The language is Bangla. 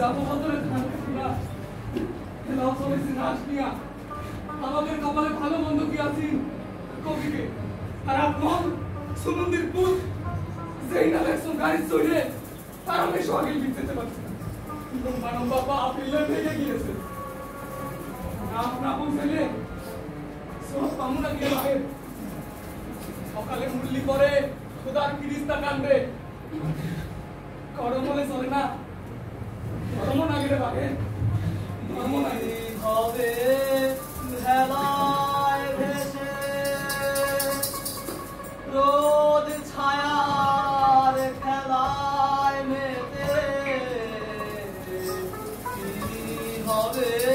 যাবো বদলে ধান কাটিনা এলাও চলেছে নাচ নিয়া আমাদের কপালে ভালো মন্দ কি আছি কবিকে আর আপন সুমন্দির পুত যেই না দেখছো গাড়ি চড়ে তার আমি সোহাগে বিচতে পারছি না মানব বাবা আপিলে ভেঙে গিয়েছে না পৌঁছলে সব কামনা দিয়ে লাগে সকালে মুরলি করে খোদার ফিরিস্তা কান্দে করম বলে চলে না ধর্ম না গেলে বাগে ধর্ম না হবে ভেলায় ভেসে রোদ ছায়ার খেলায় মেতে কি হবে